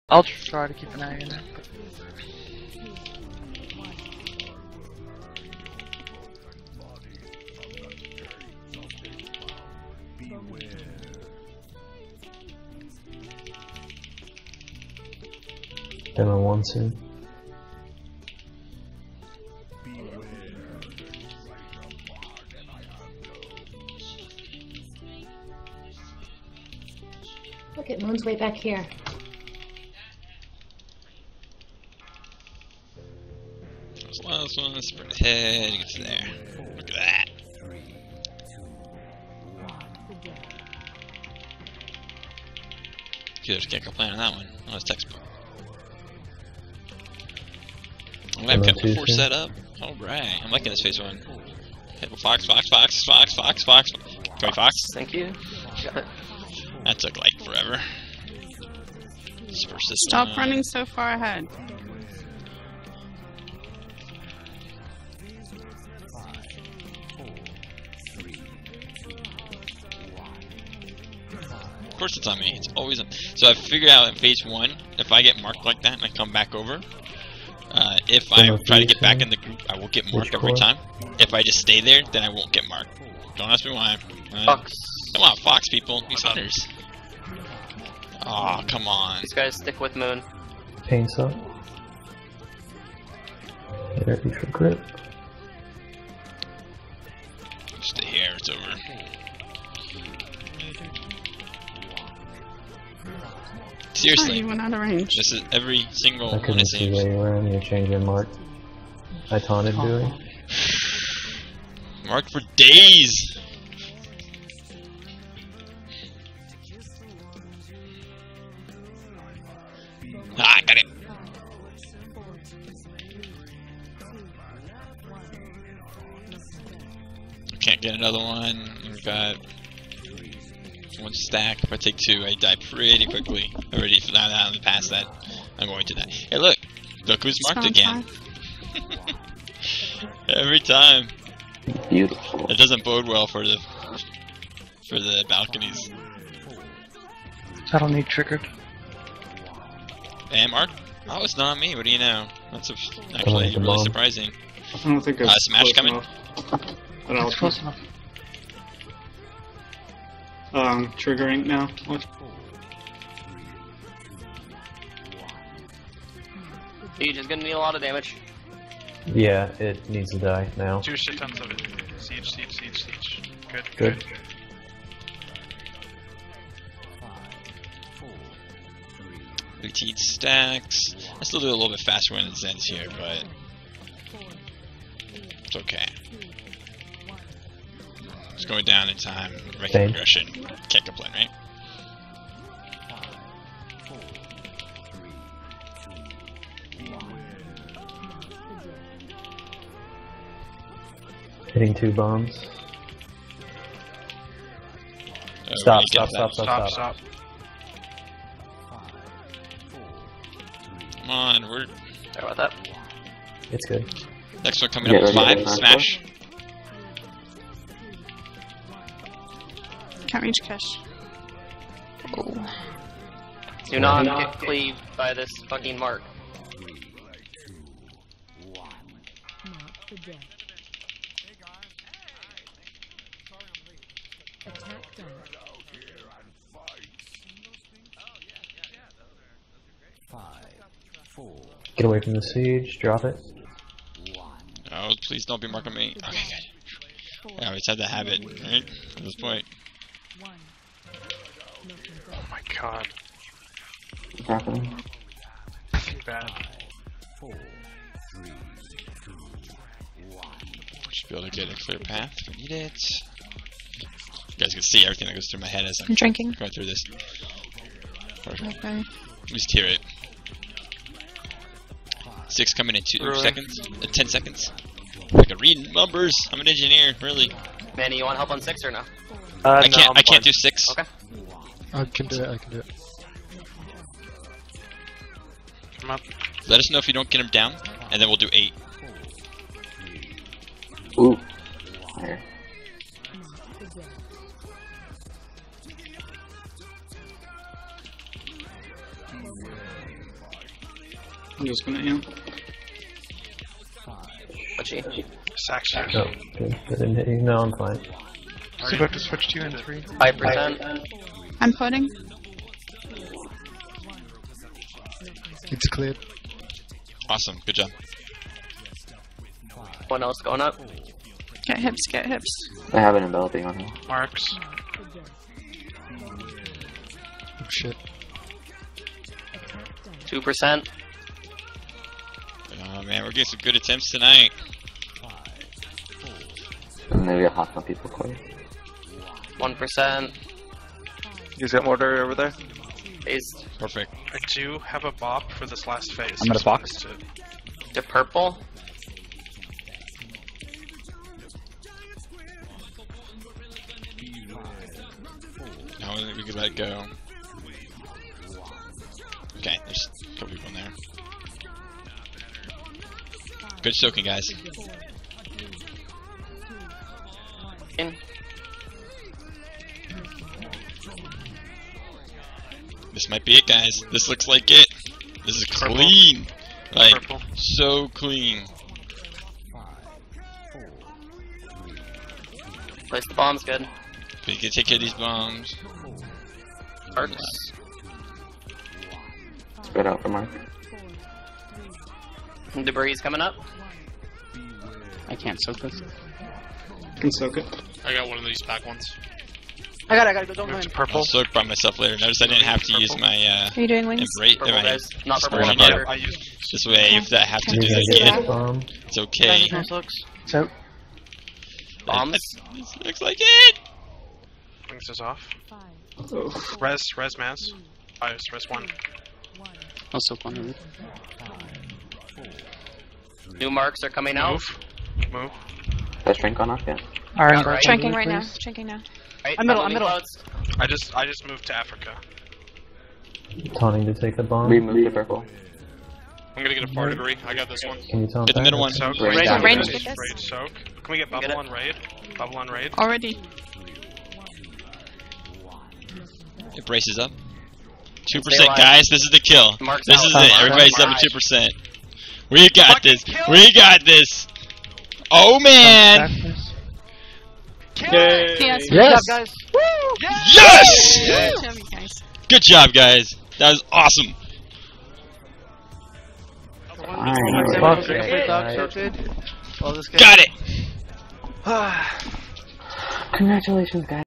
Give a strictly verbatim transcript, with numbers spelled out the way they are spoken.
I'll try to keep an eye on it. Demo one soon. Look at Moon's way back here. This last one, spread ahead, get to there. Look at that. There's a kicker plan on that one. Oh, it's textbook. Oh, I've got the four set up. Alright, I'm liking this phase one. Okay, well, Fox, Fox, Fox, Fox, Fox, Fox. Tony Fox. Thank you. Got it. That took like forever. Stop running so far ahead. Of course it's on me. It's always on. So I figured out in phase one, if I get marked like that and I come back over, uh, if I try to get back in the group, I will get marked every time. If I just stay there, then I won't get marked. Don't ask me why. Uh, Fox. Come on, Fox people. These hunters. Aw, oh, come on. These guys stick with Moon. Paints up. Ready for grip. Stay here, it's over. Seriously. Oh, you went out of range. This is every single I one it couldn't see seems. where you were and you changed your mark. I taunted doing. Marked for days! Ah, got it! Can't get another one. We've got one stack. If I take two, I die pretty quickly. Already, now that I'm past that, I'm going to die. Hey, look! Look who's marked again. Every time. Beautiful. It doesn't bode well for the for the balconies. I don't need triggered. And Mark? Oh, it's not on me. What do you know? That's a, actually really bomb. surprising. I don't think it's Uh, Smash coming? enough. I don't It's close enough. Um, triggering now. What? Siege is gonna need a lot of damage. Yeah, it needs to die now. Two shit tons of it. Siege, siege, siege, siege. Good, Good. Routine stacks. I still do a little bit faster when it ends here, but it's okay. It's going down in time. Making Same. progression. Can't complain, right? Hitting two bombs. Uh, Stop, we get stop, that. stop, Stop, stop, stop. Come on, we're Sorry about that. It's good. next one coming up is five. Smash. Can't reach Kish. Do not get cleaved by this fucking mark. Get away from the siege, drop it. Oh, please don't be marking me. Okay, good. I always had that habit, right? At this point. Oh my god. Bad. Should be able to get a clear path if we need it. You guys can see everything that goes through my head as I'm I'm drinking. going through this. Okay. Just hear it. Six coming in two Really? seconds. Uh, ten seconds. I can read numbers. I'm an engineer, really. Manny, you want help on six or no? Uh, I no, can't. I'm I can't fine. do six. Okay. I can do it, I can do it. Come up. Let us know if you don't get him down, and then we'll do eight. Ooh. I'm just gonna heal. Whatchy? Section. Oh, good. I didn't hit you. No, I'm fine. So about to switch to you in three. Five percent. I'm putting. It's cleared. Awesome. Good job. One else going up. Get hips, get hips. I have an enveloping on him. Marks. Oh shit. Two percent. Oh man, we're getting some good attempts tonight. And maybe I'll hop on people quick. One percent. You guys got mortar over there? Phase Perfect. I do have a bop for this last phase. I'm gonna Just box. wanted to- to purple. Now we can let it go. Okay, there's a couple people in there. Good soaking, guys. In. This might be it, guys. This looks like it. This is clean. Like, Purple. so clean. Place the bombs good. We can take care of these bombs. Arcs. Spread out for Mark. Debris coming up. I can't soak this. Can soak it. I got one of these back ones. I got it, I got it, don't Move to mind. purple. I'll soak by myself later. Notice I didn't have to use my uh, Are you doing wings? embrace. Purple my guys. Not purple, Spring not yet. purple. I used. This way, if I have to do You're that gonna get again, this bomb. it's okay. No soaks. So, Bombs. This looks like it. Wings is off. Oh. Res, res, mass. Bios, res one. I'll soak one of them. New marks are coming out. Move. Move. Has Shrink gone off yet? Alright, Right. Shrinking right now. Shrinking now. Right, I'm middle, by I'm moving middle. clouds. I just, I just moved to Africa. Taunting to take the bomb. We moved to purple. I'm gonna get a four degree. I got this one. Can you taunt Hit the that? middle one. Soak. Range soak, range, raid, get this. raid, soak. Can we get Get bubble it. on raid? Bubble on raid. Already. It braces up. Two Stay percent, alive. guys. This is the kill. Marks This out. is it. Marks Everybody's out. up at two percent. We got Fucking this. kill We got this. Oh man. Yay! Yes. Good job, guys. Yes. Good job, you guys. Good job, guys. That was awesome. Fine. Fuck. Okay, Good, alright. so good. All this Got it. Congratulations, guys.